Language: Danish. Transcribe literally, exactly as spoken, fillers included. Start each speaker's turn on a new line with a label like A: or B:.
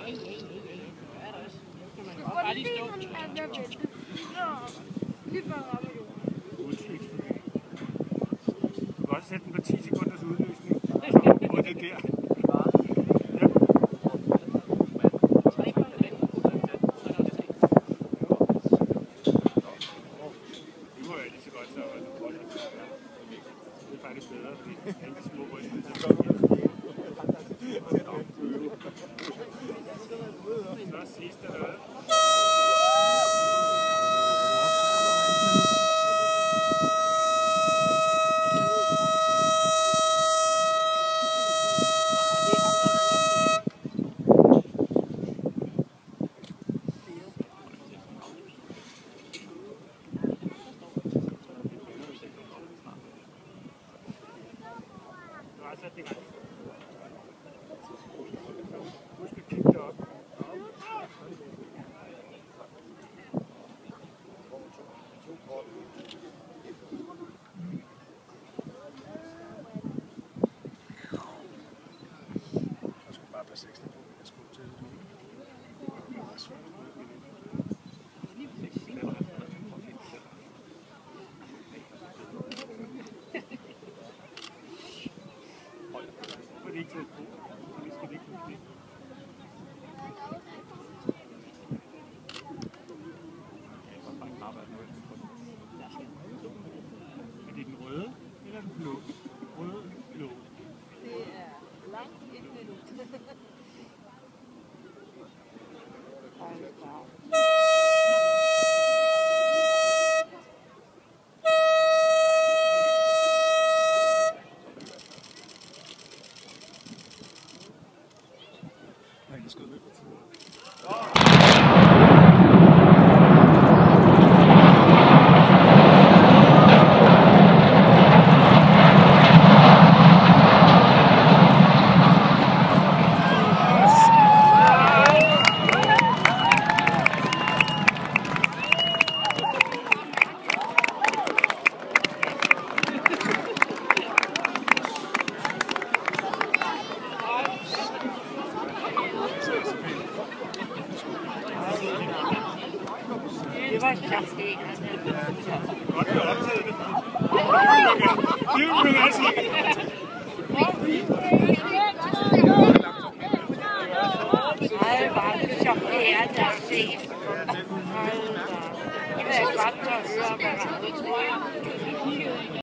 A: Bare lige stå.
B: Du kan også sætte den på ti sekunders udløsning. Så går det der. Det må jeg lige så godt så. Det er faktisk bedre, fordi alle de små rystelser. Så sidste noget. Sæt det i gang. Husk at kigge derop. Jeg skal bare passe ekstra på, jeg skal til det. Det er ikke tæt på. Det skal ikke kunne klippe. Er det den røde eller den blå? Røde, blå.
A: Det er langt et minut.
B: Nej, det skal løbe.
A: Det var sjovt.
B: Godt, vi har optaget det. Det vil man altså ikke.
A: Nej, bare det sjovt, det er der at se. Det er godt at høre, hvad der er.